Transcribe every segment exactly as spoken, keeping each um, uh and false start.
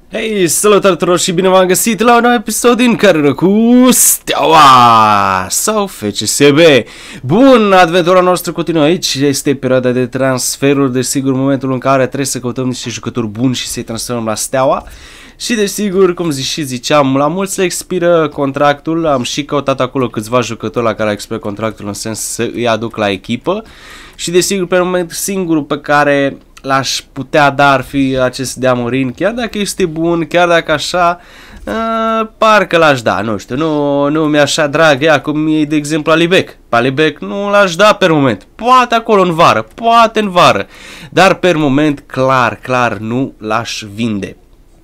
Hei, salutare tuturor și bine v-am găsit la un nou episod din Carieră cu Steaua sau F C S B. Bun, aventura noastră continuă aici, este perioada de transferuri, desigur momentul în care trebuie să căutăm niște jucători buni și să-i transferăm la Steaua. Și desigur, cum zic și ziceam, la mulți le expiră contractul, am și căutat acolo câțiva jucători la care expiră contractul în sens să îi aduc la echipă. Și desigur, pe moment singurul pe care l-aș putea da ar fi acest de Amorin, chiar dacă este bun, chiar dacă așa, uh, parcă l-aș da, nu știu, nu, nu mi-e așa drag ea cum e de exemplu Alibec. Alibec nu l-aș da pe moment, poate acolo în vară, poate în vară, dar pe moment clar, clar nu l-aș vinde.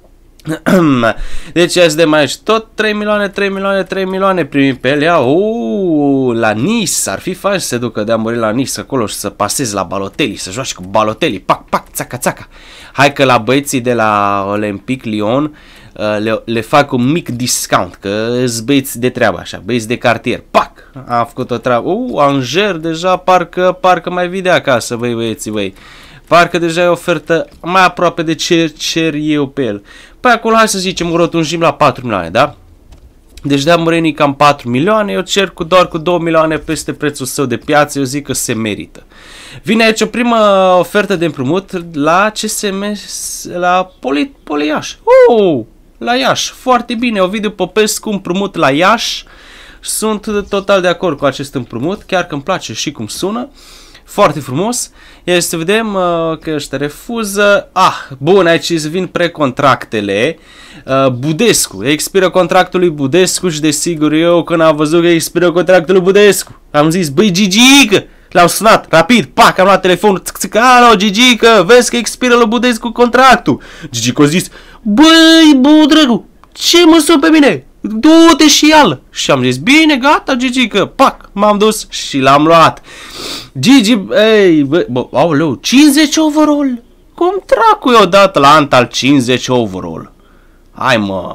Deci azi de mai aici tot trei milioane, trei milioane, trei milioane primim pe el. Uuu, la Nice, ar fi fain să se ducă de Amorin la Nice acolo și să paseze la Balotelli, să joace cu Balotelli, pac, pac, țaca, țaca. Hai că la băieții de la Olympique Lyon le, le fac un mic discount, că îți băieți de treabă așa, băieți de cartier, pac, am făcut o treabă. Uuu, Angers deja parcă, parcă mai vii de acasă, băi băieții, băi. Parcă deja e ofertă mai aproape de ce cer eu pe el. Păi acolo hai să zicem o rotunjim la patru milioane, da? Deci de Amorin cam patru milioane, eu cer cu doar cu două milioane peste prețul său de piață, eu zic că se merită. Vine aici o primă ofertă de împrumut la C S M, la Poli, Poli Iași. Uh, la Iași, foarte bine, Ovidiu Popescu împrumut la Iași. Sunt total de acord cu acest împrumut, chiar că îmi place și cum sună. Foarte frumos. Iar să vedem uh, că ăștia refuză. Ah, bun, aici îți vin precontractele. Uh, Budescu. Expiră contractul lui Budescu și desigur eu când am văzut că expiră contractul lui Budescu am zis, băi Gigică, l-au sunat, rapid, pac, am luat telefonul, țic, alo Gigică, vezi că expiră lui Budescu contractul. Gigică a zis, băi Budregu, ce mă sun pe mine? Du-te și ia-l. Și am zis, bine, gata, Gigică, pac, m-am dus și l-am luat. Gigi, ei, bă, bă, aoleu, cincizeci overall? Cum dracu e odată la Antal cincizeci overall? Hai mă.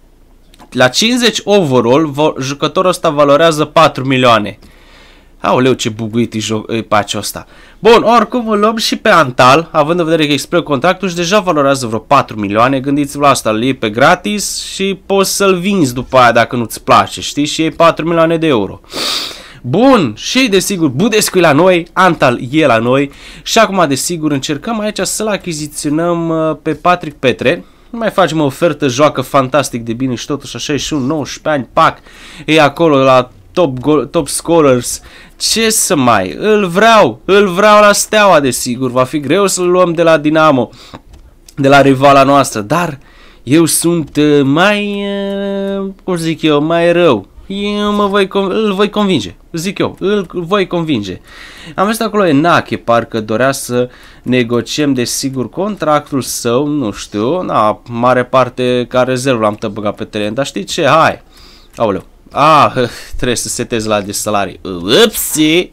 La cincizeci overall, jucătorul ăsta valorează patru milioane. Aoleu, ce buguit e, e pace ăsta. Bun, oricum îl luăm și pe Antal, având în vedere că expiră contractul și deja valorează vreo patru milioane. Gândiți-vă la asta, îl iei pe gratis și poți să-l vinzi după aia dacă nu-ți place, știi? Și iei patru milioane de euro. Bun, și desigur Budescu e la noi, Antal e la noi și acum desigur încercăm aici să-l achiziționăm pe Patrick Petre. Mai facem o ofertă, joacă fantastic de bine și totuși așa e și un nouăsprezece ani, pac, e acolo la top, goal, top scorers. Ce să mai, îl vreau, îl vreau la Steaua desigur, va fi greu să-l luăm de la Dinamo, de la rivala noastră, dar eu sunt mai, cum zic eu, mai rău. Eu mă voi, îl voi convinge, zic eu, îl voi convinge. Am văzut acolo Enache, parcă dorea să negociem desigur contractul său, nu știu, na, mare parte ca rezervă l-am băgat pe teren, dar știi ce, hai, aoleu, ah, trebuie să setez la de salarii, upsi,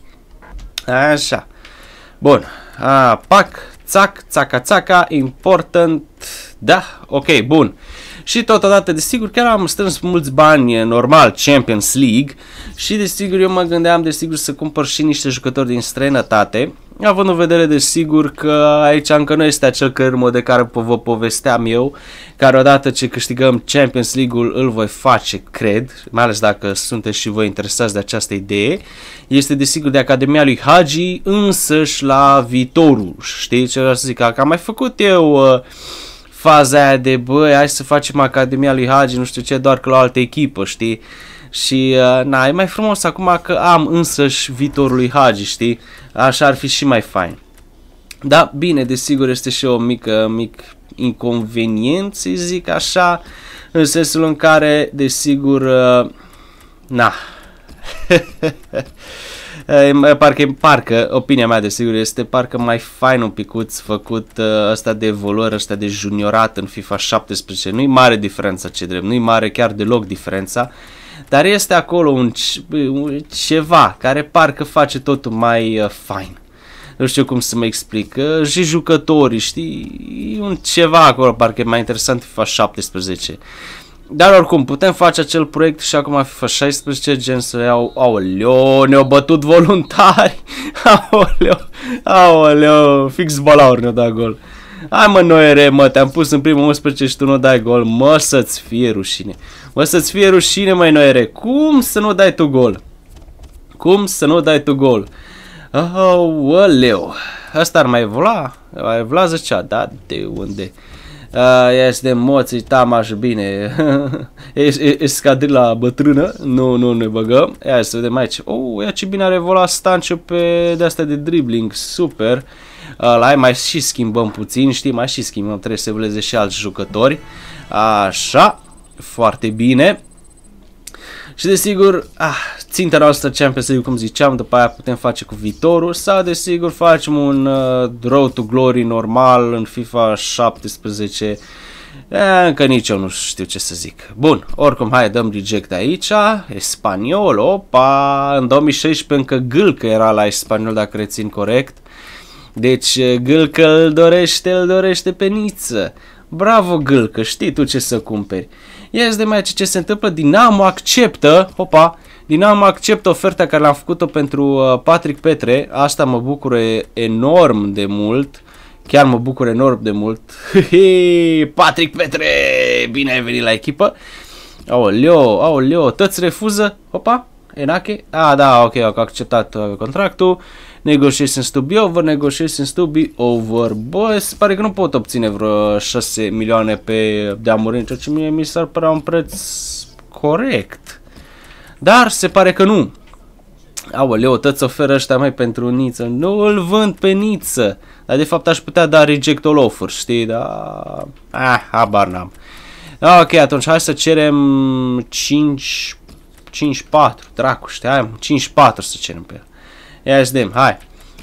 așa, bun, a, pac, țac, țaca, țaca, important, da, ok, bun. Și totodată, desigur, chiar am strâns mulți bani, normal, Champions League și, desigur, eu mă gândeam, desigur, să cumpăr și niște jucători din străinătate, având în vedere, desigur, că aici încă nu este acel cărmă de care vă povesteam eu, care odată ce câștigăm Champions League-ul îl voi face, cred, mai ales dacă sunteți și voi interesați de această idee, este, desigur, de Academia lui Hagi, însăși la viitorul, știi ce vreau să zic, că am mai făcut eu... Uh, faza aia de, băi, hai să facem Academia lui Hagi, nu știu ce, doar că la o altă echipă, știi? Și, uh, na, e mai frumos acum că am însăși viitorul lui Hagi, știi? Așa ar fi și mai fain. Da, bine, desigur, este și o mică, mic inconvenient, să zic așa, în sensul în care, desigur, uh, na... Parcă, parcă, opinia mea desigur este parcă mai fain un picuț făcut uh, ăsta de evoluări, ăsta de juniorat în FIFA șaptesprezece. Nu-i mare diferența, ce drept, nu-i mare chiar deloc diferența, dar este acolo un, un ceva care parcă face totul mai uh, fain. Nu știu cum să mă explic, uh, și jucătorii, știi, un ceva acolo parcă e mai interesant FIFA șaptesprezece. Dar oricum, putem face acel proiect și acum FIFA șaisprezece, gen să iau, aoleo, ne-au bătut voluntari, aoleo, aoleo, fix balauri ne-au dat gol. Hai mă, Noiere, mă, te-am pus în primul unsprezece și tu nu dai gol. Mă, să-ți fie rușine. Mă, să-ți fie rușine, măi, Noiere. Cum să nu dai tu gol? Cum să nu dai tu gol? Aoleu. Asta ar mai evolua? Mai evolua zicea, da, de unde? Uh, este emoții, tamaș, bine. Escadrila bătrână. Nu, nu ne băgăm. Ia să vedem aici. Oh, ia ce bine are evoluat Stanciu pe de-astea de dribbling. Super. Uh, la mai și schimbăm puțin, știi, mai și schimbăm. Trebuie să evolueze și alți jucători. Așa. Foarte bine. Și desigur, ah, ținta noastră Champions League, cum ziceam, după aia putem face cu viitorul sau desigur facem un uh, Road to Glory normal în FIFA șaptesprezece. E, încă nici eu nu știu ce să zic. Bun, oricum hai dăm reject aici. Espaniol, opa, în două mii șaisprezece încă Gâlcă era la Espaniol, dacă rețin corect. Deci Gâlcă îl dorește, îl dorește pe Niță. Bravo Gâlcă, știi tu ce să cumperi. Ia de mai ce se întâmplă, Dinamo acceptă, opa, Dinamo acceptă oferta care l-am făcut-o pentru uh, Patrick Petre, asta mă bucură enorm de mult, chiar mă bucură enorm de mult. Patrick Petre, bine ai venit la echipă. Aoleo, aoleo, tăți refuză, opa, Enache, a da, ok, au acceptat uh, contractul. Negotiations to be over, negotiations to be over. Bă, se pare că nu pot obține vreo șase milioane pe De Amorim, ceea ce mie mi s-ar părea un preț corect. Dar se pare că nu. Aoleu, tăți oferă ăștia mai pentru Niță. Nu îl vând pe Niță. Dar de fapt aș putea da reject all offer, știi? Dar... Ah, habar n-am. Ok, atunci hai să cerem cinci patru, dracu, știi? Hai, cinci patru să cerem pe el. Ia să vedem, hai.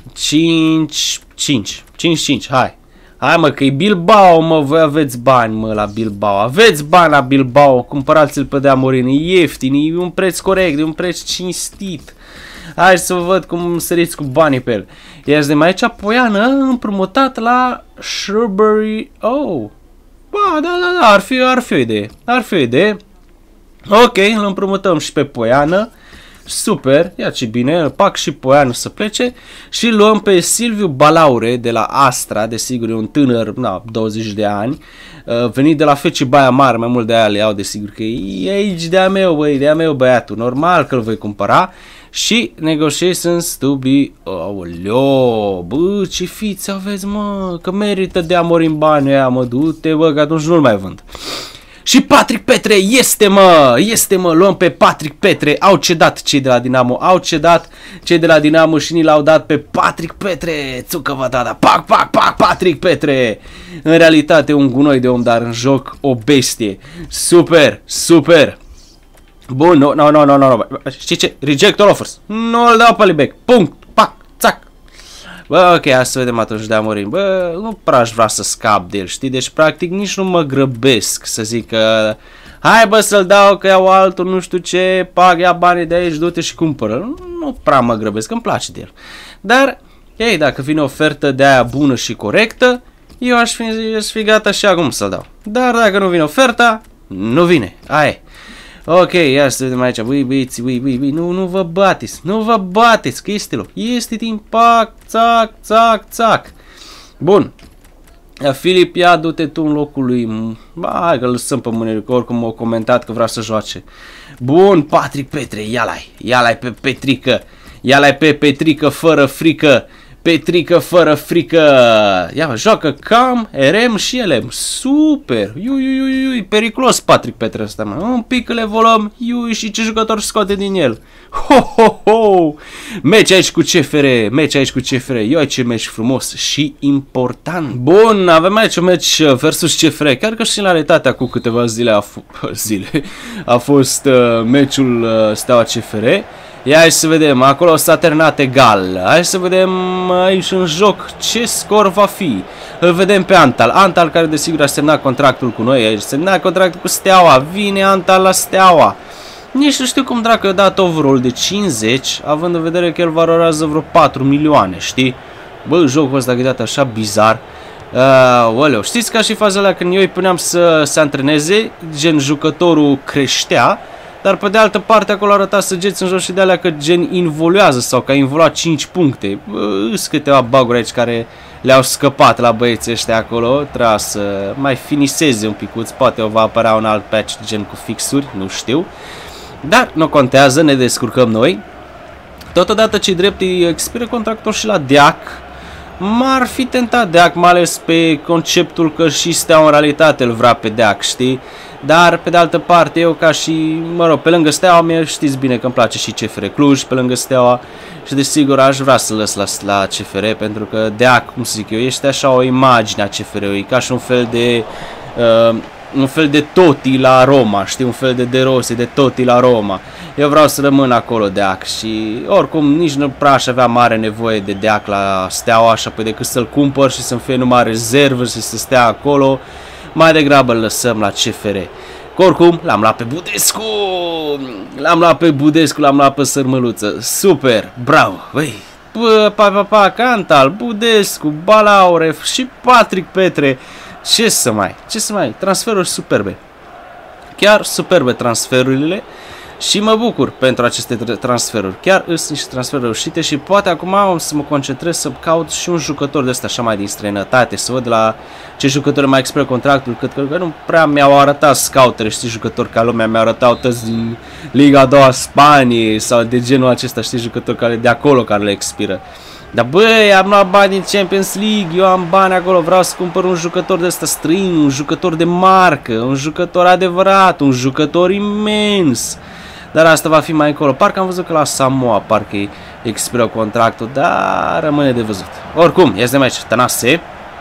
cinci cinci, cinci cinci, hai. Hai mă, că e Bilbao, mă, voi aveți bani, mă, la Bilbao. Aveți bani la Bilbao, cumpărați-l pe De Amorim, e ieftin, e un preț corect, e un preț cinstit. Hai să vă văd cum săriți cu banii pe el. Ia să vedem aici, Poiană, împrumutat la Shrewsbury. Oh, ba, da, da, da, ar fi, ar fi o idee, ar fi o idee. Ok, îl împrumutăm și pe Poiană. Super, ia ce bine, îl pac și Poiană să plece și luăm pe Silviu Balaure de la Astra, desigur e un tânăr, na, douăzeci de ani, venit de la F C Baia Mare, mai mult de aia le iau, desigur că e aici de-a meu, băi, de-a meu băiatul, normal că îl voi cumpăra și negotiations to be, aoleo, bă, ce fiți aveți, mă, că merită De Amorim banii aia, mă, du-te, bă, că atunci nu-l mai vând. Și Patrick Petre, este mă, este mă, luăm pe Patrick Petre, au cedat cei de la Dinamo, au cedat cei de la Dinamo și ni l-au dat pe Patrick Petre, țucă vă da, pac, pac, pac, Patrick Petre, în realitate un gunoi de om, dar în joc o bestie, super, super, bun, nu, nu, nu, nu, nu, știi ce, reject all offers, nu-l dau pe Libec, punct, pac, țac. Bă, ok, hai să vedem atunci De Amorim. Bă, nu prea aș vrea să scap de el, știi? Deci, practic, nici nu mă grăbesc să zic că hai, bă, să-l dau, că iau altul, nu știu ce, pag, ia banii de aici, du-te și cumpără. Nu, nu prea mă grăbesc, îmi place de el. Dar, ei, dacă vine o ofertă de aia bună și corectă, eu aș fi, aș fi gata și acum să-l dau. Dar dacă nu vine oferta, nu vine. Aia. Ok, ia să vedem aici, ui, băieți, ui, ui, ui, nu, nu vă bateți, nu vă bateți, că este loc, este timp, pac, țac, țac, țac. Bun, Filip, ia du-te tu în locul lui, ba, hai că lăsăm pe mâine, că oricum m-au comentat că vrea să joace. Bun, Patrick Petre, ia-l-ai, ia-l-ai pe Petrică, ia-l-ai pe Petrică fără frică. Petrică fără frică. Ia, joacă cam, R M și L M. Super. Iui, iui, iui, periculos Patrick Petre ăsta, mă. Un pic îl evoluăm. Iui, și ce jucător scoate din el. Ho, ho, ho. Meci aici cu C F R. Meci aici cu C F R. Ioi, ce meci frumos și important. Bun, avem aici un meci versus C F R. Chiar că și în realitate acum câteva zile a, zile, a fost uh, meciul uh, Steaua C F R. Ia hai să vedem, acolo s-a terminat egal. Hai să vedem aici în joc ce scor va fi. Îl vedem pe Antal. Antal care desigur a semnat contractul cu noi. Aici semnat contractul cu Steaua. Vine Antal la Steaua. Nici nu știu cum dracu i-a dat overall de cincizeci, având în vedere că el valorează vreo patru milioane, știi? Bă, jocul ăsta e dat așa bizar. Uh, oleu, știți ca și faza alea când eu îi puneam să se antreneze, gen jucătorul creștea, dar pe de altă parte acolo arăta săgeți în jos și de alea că gen involuează sau că a involuat cinci puncte. Îs câteva baguri aici care le-au scăpat la băieții ăștia acolo. Trebuie să mai finiseze un picuț. Poate o va apărea un alt patch gen cu fixuri, nu știu. Dar nu contează, ne descurcăm noi. Totodată ce drept îi expiră contractul și la Deac. M-ar fi tentat Deac, mai ales pe conceptul că și Steaua în realitate îl vrea pe Deac, știi? Dar, pe de altă parte, eu ca și, mă rog, pe lângă Steaua, mie știți bine că îmi place și C F R Cluj, pe lângă Steaua. Și desigur aș vrea să lăs la, la C F R, pentru că Deac, cum să zic eu, este așa o imagine a C F R-ului, ca și un fel de... Uh, un fel de Totti la Roma, știi, un fel de De Rossi, de Totti la Roma. Eu vreau să rămân acolo Deac și oricum nici nu prea aș avea mare nevoie de Deac la Steaua, așa pe decât să-l cumpăr și să-mi fie numai rezervă și să stea acolo. Mai degrabă îl lăsăm la C F R. Că oricum l-am luat pe Budescu, l-am luat pe Budescu, l-am luat pe Sărmăluță. Super, bravo, băi. Pa, pa, pa, Cantal, Budescu, Balaure și Patrick Petre. Ce să mai, ce să mai, transferuri superbe. Chiar superbe transferurile și mă bucur pentru aceste transferuri. Chiar sunt niște transferuri reușite și poate acum am să mă concentrez să caut și un jucător de ăsta așa mai din străinătate, să văd la ce jucători mai expiră contractul, cât că nu prea mi-au arătat scouteri, știi, jucători ca lumea mi-au arătat toți din Liga a doua Spaniei sau de genul acesta, știi, jucători care de acolo care le expiră. Dar băi, am luat bani din Champions League, eu am bani acolo, vreau să cumpăr un jucător de ăsta străin, un jucător de marcă, un jucător adevărat, un jucător imens. Dar asta va fi mai încolo. Parcă am văzut că la Samoa parcă îi expiră contractul, dar rămâne de văzut. Oricum, este aici, Tănase.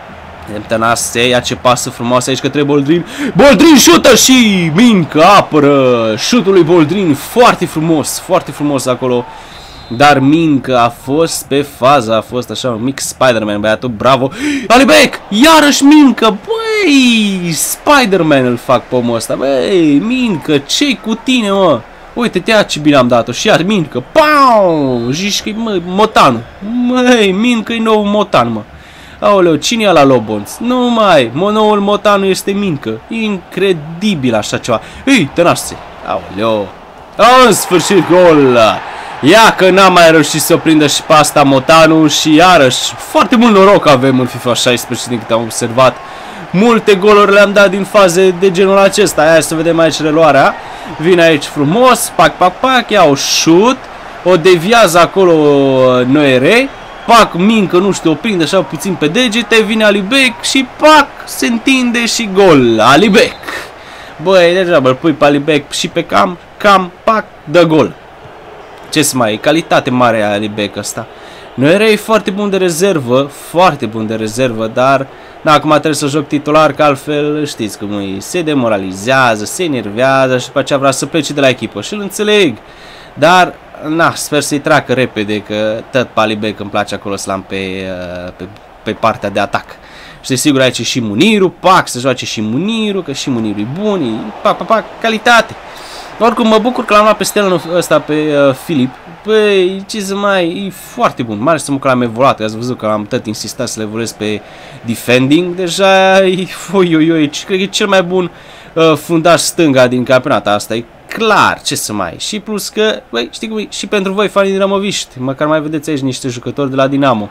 Tănase, ia ce pasă frumoasă aici către Boldrin. Boldrin șută și Mincă apără șutul lui Boldrin, foarte frumos, foarte frumos acolo. Dar Mincă a fost pe fază, a fost așa un mic Spider-Man, băiatul, bravo. Alibek, iarăși Mincă, băi, Spider-Man îl fac pe omul ăsta, băi, Mincă, ce-i cu tine, mă? Uite-te ce bine am dat-o și iar Mincă, pau, zici că-i, mă, Motanu, măi, Mincă-i nou Motan, mă. Aoleu, cine e la Lobonț? Nu mai, noul Motanu este Mincă, incredibil așa ceva. Ei, Tănase, aoleu, în sfârșit gol. Ia că n-am mai reușit să prindă și pe asta Motanu și iarăși foarte mult noroc avem în FIFA șaisprezece din câte am observat. Multe goluri le-am dat din faze de genul acesta. Hai să vedem aici reluarea. Vine aici frumos, pac, pac, pac, ia o șut, o deviază acolo Noere, pac, Mincă, nu știu, o prinde așa puțin pe degete, vine Alibek și pac, se întinde și gol. Alibek. Băi, deja îl pui pe Alibek și pe cam, cam, pac, dă gol. Ce să mai, calitate mare a Alibek ăsta. Noere e foarte bun de rezervă, foarte bun de rezervă, dar da, acum trebuie să joc titular, că altfel știți cum e, se demoralizează, se enervează și după aceea vrea să plece de la echipă și îl înțeleg. Dar, na, sper să-i treacă repede, că tot pe Alibek îmi place acolo să l-am pe, pe, pe partea de atac. Și sigur aici e și Muniru, pac, să joace și Muniru, că și Muniru e bun, e, pac, pac, pac, calitate. Oricum mă bucur că l-am luat pe stelul ăsta, pe uh, Filip. Păi, ce să mai, e foarte bun. Mare să mă că l-am evoluat, ați văzut că am tot insistat să le evoluez pe defending. Deja, e, oi, oi, oi, cred că e cel mai bun uh, fundaș stânga din campionat. Asta e clar, ce să mai. Și plus că, băi, știi cum e, și pentru voi, fanii dinamoviști, măcar mai vedeți aici niște jucători de la Dinamo.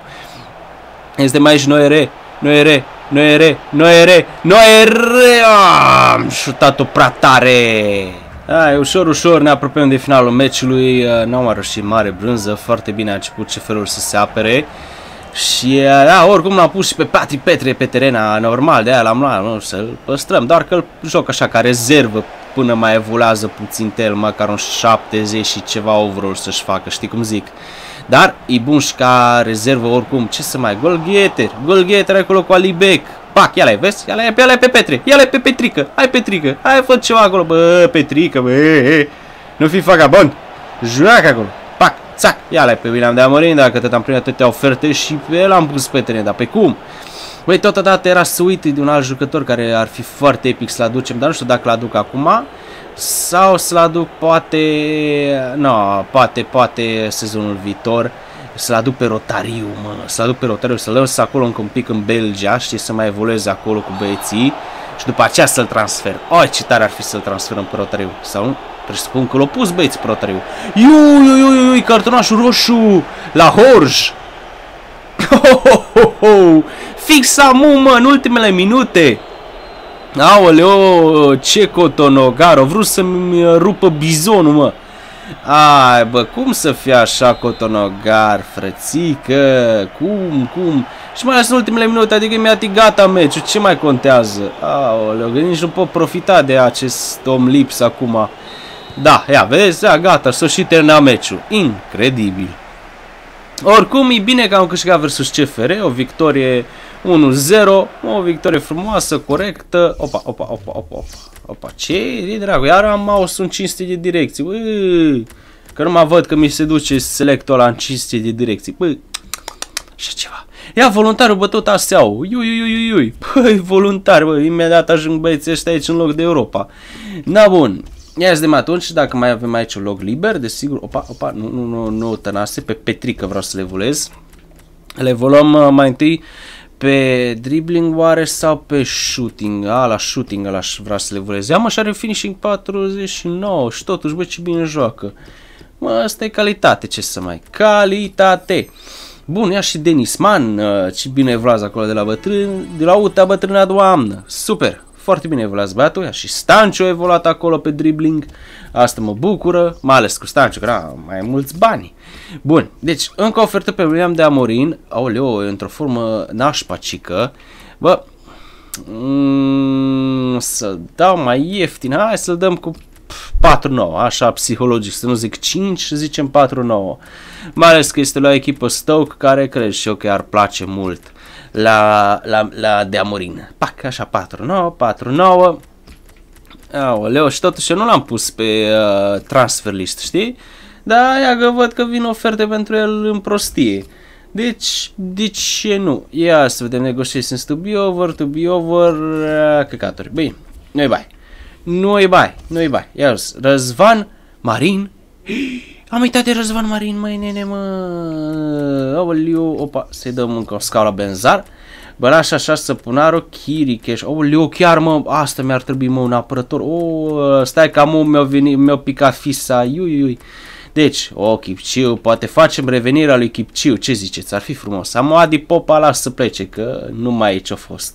Este mai aici Noere, Noere, Noere, Noere, Noere, am șutat-o prea tare. Ai, ușor, ușor ne apropiem de finalul meciului, n-am mai reușit mare brânză, foarte bine a început C F R-ul să se apere. Și, da, oricum l-am pus și pe Patrick Petre pe terena normal, de aia l-am luat, nu, să-l păstrăm, doar că îl joc așa ca rezervă până mai evoluează puțin el, măcar un șaptezeci și ceva overall să-și facă, știi cum zic. Dar e bun și ca rezervă oricum, ce să mai, Golgheter, Golgheter acolo cu Alibek. Pac, ia-l-ai, vezi? Ia-l-ai, ia-l-ai pe Petre, ia-l-ai pe Petrică, hai Petrică, hai fă ceva acolo, bă, Petrică, bă, e, nu fi vagabond, joacă acolo, pac, țac, ia-l-ai pe William de Amorim, dacă tot am primit atâtea oferte și pe el am pus pe teren, dar pe cum? Băi, totodată era să uit de un alt jucător care ar fi foarte epic să-l aducem, dar nu știu dacă l-aduc acum sau să-l aduc poate, nu, poate, poate sezonul viitor. Să-l aduc pe Rotariu, mă, să-l aduc pe Rotariu, să-l lăs acolo încă un pic în Belgia, știi, să mai evolueze acolo cu băieții și după aceea să-l transfer. Oi, ce tare ar fi să-l transferăm pe Rotariu, sau nu? Presupun că l-au pus băieți pe Rotariu. Iu, iu, iu, iu, cartonașul roșu la Horj. Ho, ho, ho, ho. Fix amu, mă, în ultimele minute. Aoleo, ce Cotonogar, au vrut să-mi rupă bizonul, mă. Ai, bă, cum să fie așa Cotonogar, frățică? Cum, cum? Și mai ales în ultimele minute, adică mi-a gata meciul, ce mai contează? Aoleu, că nici nu pot profita de acest om lips acum. Da, ia, vedeți, ia, gata, s-a și terminat meciul. Incredibil. Oricum, e bine că am câștigat versus C F R, o victorie unu zero, o victorie frumoasă, corectă. Opa, opa, opa, opa, opa. Opa, ce e, dracu? Iar am mouse în cinci sute de direcții. Băi, că nu mă văd că mi se duce selectul ăla în cinci sute de direcții. Băi, așa ceva. Ia, voluntarul, bă, tot aseau. Iui, iui, iui, iui. Băi, voluntari, bă, imediat ajung băieții ăștia aici în loc de Europa. Na, bun. Ia de atunci, dacă mai avem aici un loc liber, desigur, opa, opa, nu, nu, nu, nu tănase, pe Petrică vreau să le volez. Le evoluăm uh, mai întâi pe dribbling oare sau pe shooting? A, la shooting ăla aș vrea să le volez. Ia, mă, și are finishing patruzeci și nouă și totuși, bă, ce bine joacă. Mă, asta e calitate, ce să mai, calitate. Bun, ia și Denisman, uh, ce bine evoluează acolo de la bătrân, de la uta bătrâna doamnă, super. Foarte bine evoluează băiatul, ia și Stanciu a evoluat acolo pe dribbling, asta mă bucură, mai ales cu Stanciu, că na, mai mulți bani. Bun, deci încă o ofertă pe William de Amorin, aoleo, într-o formă nașpacică, bă, mm, să dau mai ieftin, hai să-l dăm cu patru nouă, așa psihologic, să nu zic cinci, zicem patru nouă, mai ales că este la o echipă Stoke care cred și eu că ar place mult. La, la, la de Amorin. Pac, așa, patru nouă, patru nouă. Aoleu, și totuși eu nu l-am pus pe uh, transfer list, știi? Dar ia că văd că vin oferte pentru el în prostie. Deci, de ce nu? Ia să vedem, negotiations to be over, to be over, uh, căcaturi. Bine, nu-i bai. Nu-i bai, nu-i bai. Ia Răzvan Marin. Am uitat de Răzvan Marin, măi, nene, mă. Aoleu, opa, să-i dăm încă o scaun la Benzar. Bănaș așa, Săpunaru, Chiricheș. Aoleu, chiar, mă, asta mi-ar trebui, mă, un apărător. O, stai că am mi-a venit, mi-a picat fisa, iui, iui. Deci, o, Chipciu, poate facem revenirea lui Chipciu, ce ziceți? Ar fi frumos. Am o Adi Popa, las să plece, că nu mai e ce-a fost.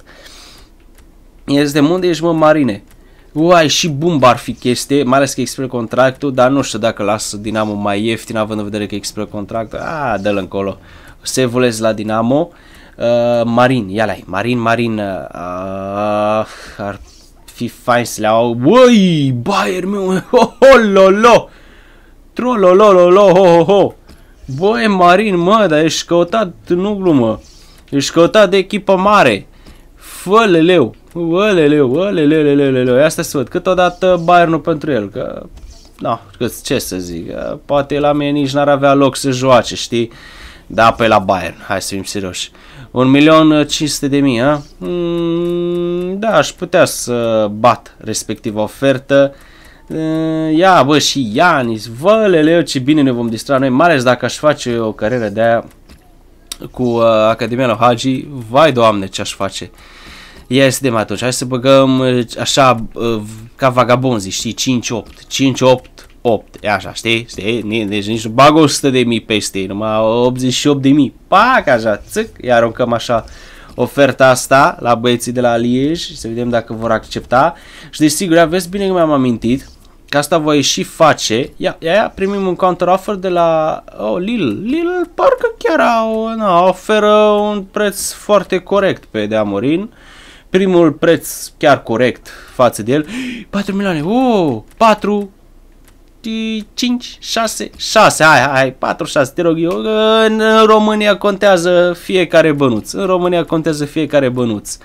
Este de unde ești, mă, Marine? Uai, și Bumba ar fi chestie, mai ales că expiră contractul, dar nu știu dacă lasă Dinamo mai ieftin, având în vedere că expiră contractul. A, dă-l încolo. Se evoluezi la Dinamo. Uh, Marin, ia lai, Marin, Marin, uh, ar fi fain să le au. Uai, Bayern meu, ho, ho, lo, lo. Trololololo, ho, ho, ho. Băi, Marin, mă, dar ești căutat, nu glumă. Ești căutat de echipă mare. Fă-le leu. Ăleleu, ăleleu, ăleleu, asta să văd, câteodată Bayernul pentru el, că, no, ce să zic, poate la mine nici n-ar avea loc să joace, știi, da, pe la Bayern, hai să fim serioși, un milion cinci sute de mii, a? Mm, da, aș putea să bat respectiva ofertă, ia, bă, și Ianis, văleleu, ce bine ne vom distra noi, mai ales dacă aș face o carieră de aia cu uh, Academia lui Hagi, vai, Doamne, ce aș face. Ia să vedem atunci, hai să băgăm așa ca vagabonzi, știi, cinci opt, cinci opt, opt, e așa, știi, știi, deci nici nu bag o sută de mii peste ei, numai optzeci și opt de mii, pac, așa, țâc, iar aruncăm așa oferta asta la băieții de la Liege și să vedem dacă vor accepta și desigur, aveți bine că mi-am amintit că asta voi și face, ia, ia, ia, primim un counter offer de la oh, Lille, Lille parcă chiar au, na, oferă un preț foarte corect pe De Amorin. Primul preț chiar corect față de el. patru milioane. Oh, patru, cinci, șase, șase. Hai, hai, patru, șase. Te rog eu. În România contează fiecare bănuț. În România contează fiecare bănuț.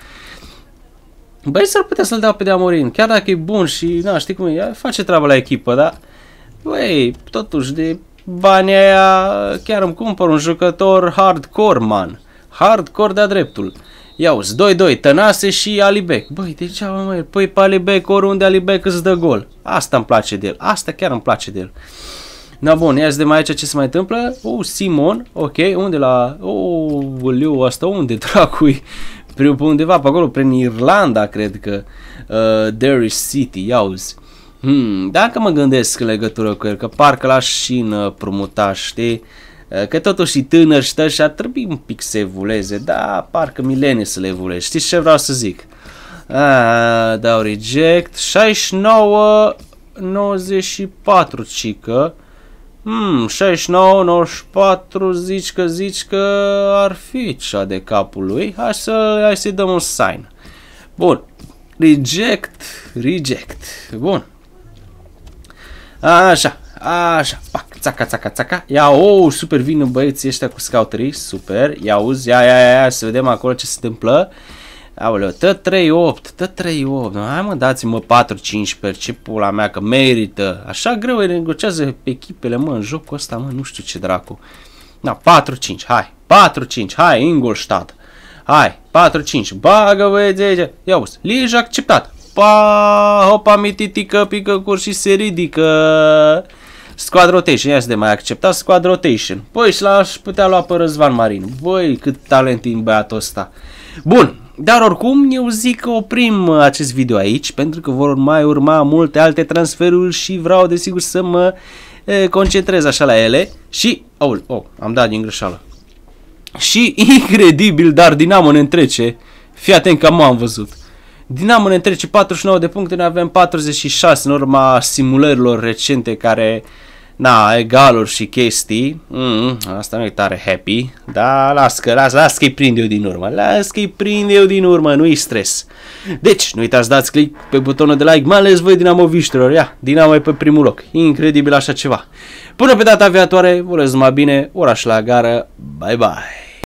Băi, s-ar putea să-l dau pe De Amorin. Chiar dacă e bun și, na, știi cum e, face treaba la echipă, da? Băi, totuși, de banii aia chiar îmi cumpăr un jucător hardcore, man. Hardcore de-a dreptul. Iauzi, doi doi, Tănase și Alibek. Băi, degeaba, măi, păi pe Alibek, oriunde Alibek îți dă gol. Asta îmi place de el, asta chiar îmi place de el. Na bun, ia să vedem aici ce se mai întâmplă. Oh, Simon, ok, unde la... Oh, liu, asta unde, dracui? Pe undeva pe acolo, prin Irlanda, cred că. Uh, Derry City, iauzi. Hmm, dacă mă gândesc în legătură cu el, că parcă l-aș și împrumuta, știi? Că totuși tânăr și și ar trebui un pic să evuleze, da, parcă milene să le evuleze. Știți ce vreau să zic? A, dau reject. șaizeci și nouă nouăzeci și patru, cică. Hmm, șaizeci și nouă nouăzeci și patru, zici că zici că ar fi cea de capul lui. Hai să, hai să-i dăm un sign. Bun. Reject, reject. Bun. Așa, așa. Pac, țaca, țaca, țaca. Ia, oh, super vină băieții ăștia cu scouterii. Super. Ia uzi, ia, ia, ia, ia, să vedem acolo ce se întâmplă. Aoleu, tă trei opt, tă trei opt, hai mă, dați-mă patru cincisprezece, ce pula mea, că merită. Așa greu îi negociază echipele, mă, în jocul ăsta, mă, nu știu ce dracu. Da, patru cinci, hai, patru cinci, hai, Ingolstadt. Hai, patru cinci, bagă băieți aici. Ia uzi, lige acceptat. Pa, hopa, mititică, pică cur și se ridică. Squad rotation, ia să de mai acceptat squad rotation. Păi, și l-aș putea lua pe Răzvan Marin. Băi, cât talent în băiatul ăsta. Bun. Dar oricum, eu zic că oprim acest video aici, pentru că vor mai urma multe alte transferuri și vreau desigur să mă e, concentrez așa la ele. Și, oh, oh, am dat din greșeală. Și, incredibil, dar Dinamo ne întrece. Fii atent că m-am văzut. Dinamo ne întrece patruzeci și nouă de puncte, noi avem patruzeci și șase în urma simulărilor recente care... Na, egaluri și chestii. Mm, asta nu e tare happy. Da, las că, las, las că-i prind eu din urmă. Las că-i prind eu din urmă, nu-i stres. Deci, nu uitați, dați click pe butonul de like, mai ales voi dinamoviștilor. Ia, Dinamo e pe primul loc. Incredibil așa ceva. Până pe data viitoare, vă urez numai bine, oraș la gară. Bye, bye.